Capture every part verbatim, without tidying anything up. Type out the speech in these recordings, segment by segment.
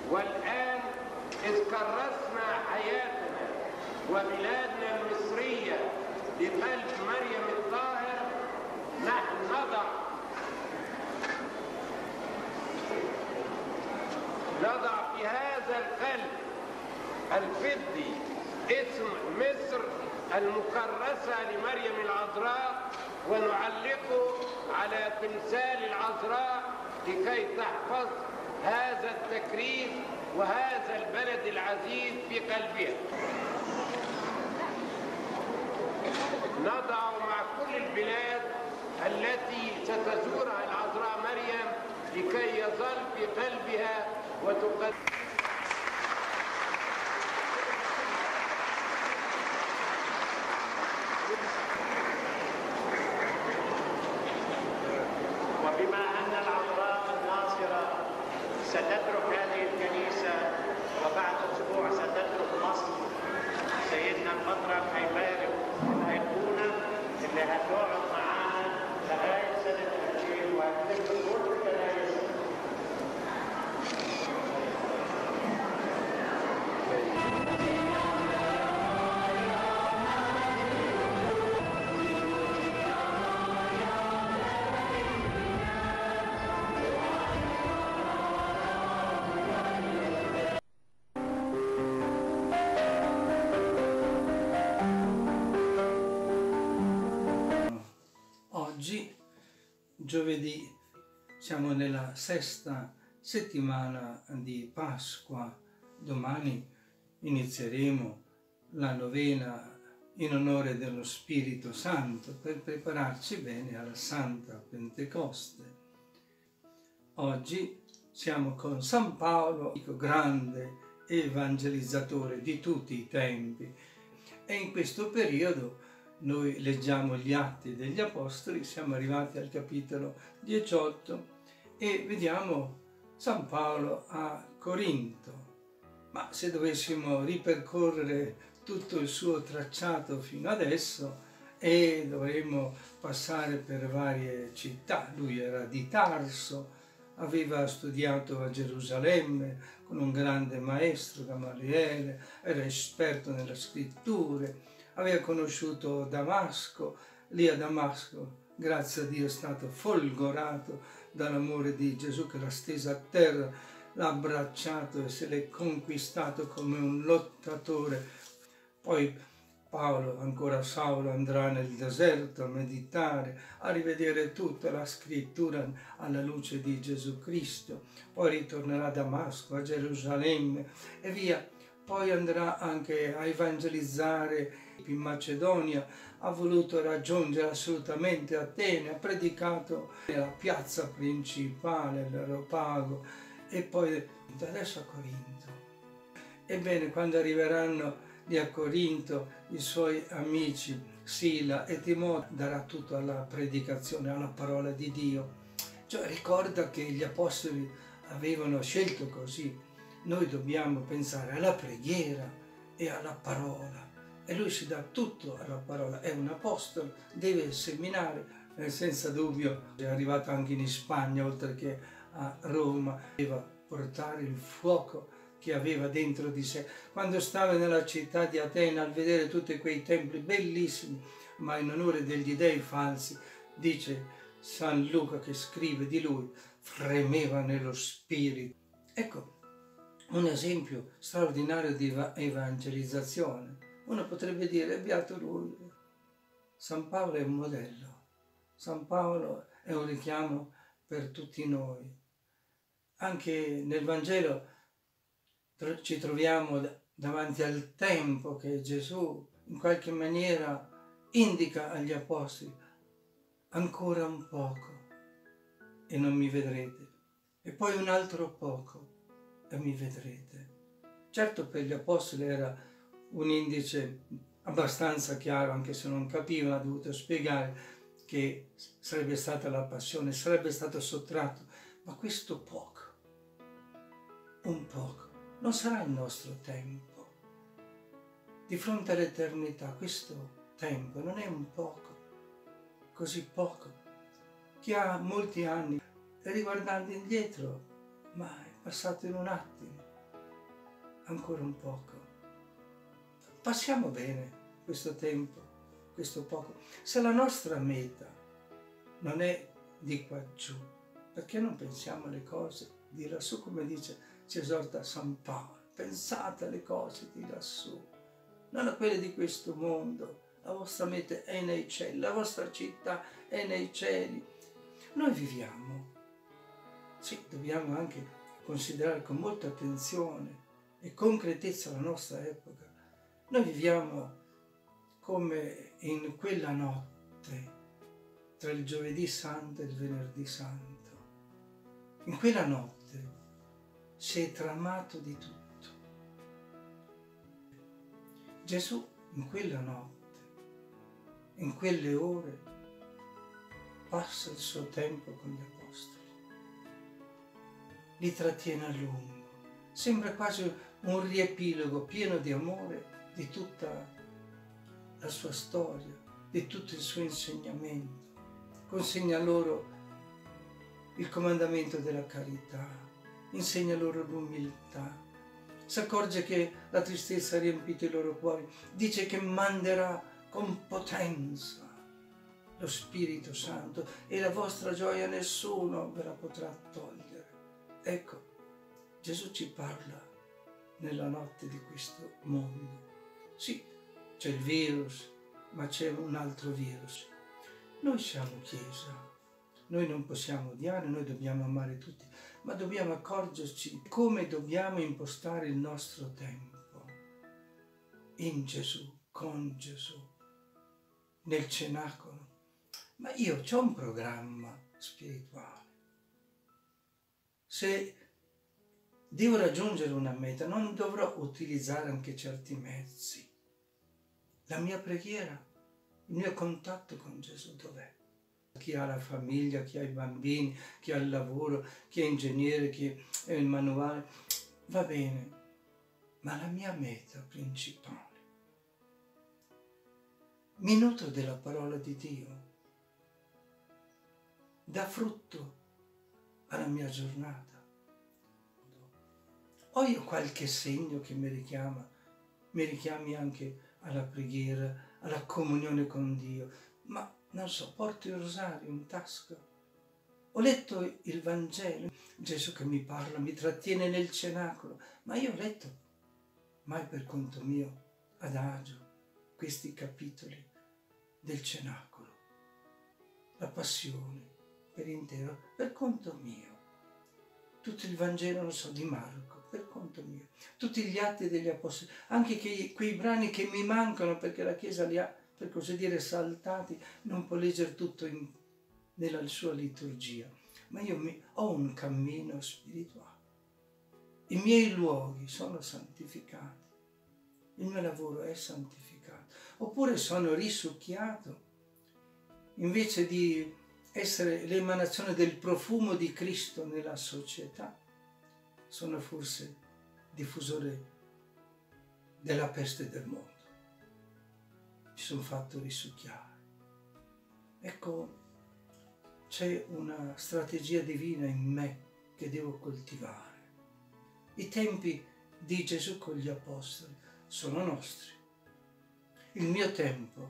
والآن إذ كرسنا حياتنا وبلادنا المصرية بقلب مريم الطاهر، نحن نضع نضع في هذا القلب الفضي اسم مصر المكرسة لمريم العذراء، ونعلقه على تمثال العذراء لكي تحفظ هذا التكريم وهذا البلد العزيز في قلبها. نضع مع كل البلاد التي ستزورها العذراء مريم لكي يظل في قلبها وتقدم. وبما أن العذراء الناصرة ستترك هذه الكنيسة وبعد أسبوع ستترك مصر، سيدنا البطرك هيبارك الأيقونة اللي هتقعد معانا لغاية سنة ألفين وهتلف كل الكنايس. Oggi, giovedì, siamo nella sesta settimana di Pasqua. Domani inizieremo la novena in onore dello Spirito Santo per prepararci bene alla Santa Pentecoste. Oggi siamo con San Paolo, grande evangelizzatore di tutti i tempi, e in questo periodo noi leggiamo gli Atti degli Apostoli, siamo arrivati al capitolo diciotto e vediamo San Paolo a Corinto. Ma se dovessimo ripercorrere tutto il suo tracciato fino adesso, e dovremmo passare per varie città. Lui era di Tarso, aveva studiato a Gerusalemme con un grande maestro, Gamaliele, era esperto nelle scritture, aveva conosciuto Damasco. Lì a Damasco, grazie a Dio, è stato folgorato dall'amore di Gesù, che l'ha steso a terra, l'ha abbracciato e se l'è conquistato come un lottatore. Poi Paolo, ancora Saulo, andrà nel deserto a meditare, a rivedere tutta la scrittura alla luce di Gesù Cristo. Poi ritornerà a Damasco, a Gerusalemme e via. Poi andrà anche a evangelizzare in Macedonia, ha voluto raggiungere assolutamente Atene, ha predicato nella piazza principale, l'Areopago, e poi adesso a Corinto. Ebbene, quando arriveranno lì a Corinto i suoi amici Sila e Timoteo, darà tutto alla predicazione, alla parola di Dio. Cioè, ricorda che gli apostoli avevano scelto così. Noi dobbiamo pensare alla preghiera e alla parola, e lui si dà tutto alla parola. È un apostolo, deve seminare, eh, senza dubbio. È arrivato anche in Spagna, oltre che a Roma, doveva portare il fuoco che aveva dentro di sé. Quando stava nella città di Atene, al vedere tutti quei templi bellissimi, ma in onore degli dei falsi, dice San Luca, che scrive di lui, fremeva nello spirito. Ecco, un esempio straordinario di evangelizzazione. Uno potrebbe dire, beato lui. San Paolo è un modello. San Paolo è un richiamo per tutti noi. Anche nel Vangelo ci troviamo davanti al tempo che Gesù in qualche maniera indica agli apostoli: ancora un poco e non mi vedrete, e poi un altro poco e mi vedrete. Certo, per gli apostoli era un indice abbastanza chiaro, anche se non capivano, ha dovuto spiegare che sarebbe stata la passione, sarebbe stato sottratto, ma questo poco, un poco, non sarà il nostro tempo. Di fronte all'eternità, questo tempo non è un poco, così poco. Chi ha molti anni, riguardando indietro, ma è passato in un attimo. ancora un poco. Passiamo bene questo tempo, questo poco. Se la nostra meta non è di qua giù, perché non pensiamo alle cose di lassù, come dice, ci esorta San Paolo, pensate alle cose di lassù, non a quelle di questo mondo. La vostra meta è nei cieli, la vostra città è nei cieli. Noi viviamo, sì, dobbiamo anche considerare con molta attenzione e concretezza la nostra epoca. Noi viviamo come in quella notte tra il giovedì santo e il venerdì santo. In quella notte si è tramato di tutto. Gesù in quella notte, in quelle ore, passa il suo tempo con gli apostoli. Li trattiene a lungo. Sembra quasi un riepilogo pieno di amore di tutta la sua storia, di tutto il suo insegnamento. Consegna loro il comandamento della carità, insegna loro l'umiltà, si accorge che la tristezza ha riempito i loro cuori, dice che manderà con potenza lo Spirito Santo e la vostra gioia nessuno ve la potrà togliere. Ecco, Gesù ci parla nella notte di questo mondo. Sì, c'è il virus, ma c'è un altro virus. Noi siamo Chiesa, noi non possiamo odiare, noi dobbiamo amare tutti, ma dobbiamo accorgerci come dobbiamo impostare il nostro tempo in Gesù, con Gesù, nel cenacolo. Ma io ho un programma spirituale. Se devo raggiungere una meta, non dovrò utilizzare anche certi mezzi. La mia preghiera, il mio contatto con Gesù dov'è? Chi ha la famiglia, chi ha i bambini, chi ha il lavoro, chi è ingegnere, chi è il manuale, va bene, ma la mia meta principale, minuto della parola di Dio, dà frutto alla mia giornata. Ho io qualche segno che mi richiama, mi richiami anche alla preghiera, alla comunione con Dio, ma non so, porto il rosario in tasca. Ho letto il Vangelo, Gesù che mi parla, mi trattiene nel cenacolo, ma io ho letto, mai per conto mio, adagio, questi capitoli del cenacolo, la passione per intero, per conto mio. Tutto il Vangelo, non so, di Marco, per conto mio. Tutti gli atti degli apostoli, anche che, quei brani che mi mancano perché la Chiesa li ha, per così dire, saltati, non può leggere tutto in, nella sua liturgia. Ma io mi, ho un cammino spirituale. I miei luoghi sono santificati. Il mio lavoro è santificato. Oppure sono risucchiato. Invece di essere l'emanazione del profumo di Cristo nella società, sono forse diffusore della peste del mondo. Mi sono fatto risucchiare. Ecco, c'è una strategia divina in me che devo coltivare. I tempi di Gesù con gli apostoli sono nostri. Il mio tempo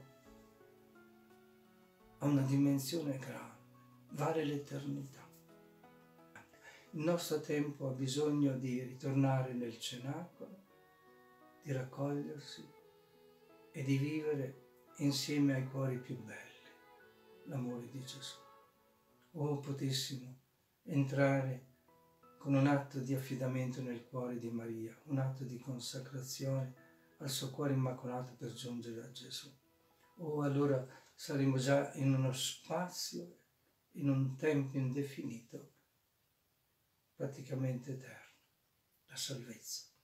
ha una dimensione grande, vale l'eternità. Il nostro tempo ha bisogno di ritornare nel cenacolo, di raccogliersi e di vivere insieme ai cuori più belli l'amore di Gesù. Oh, potessimo entrare con un atto di affidamento nel cuore di Maria, un atto di consacrazione al suo cuore immacolato per giungere a Gesù. Oh, allora saremo già in uno spazio, in un tempo indefinito, praticamente eterno, la salvezza.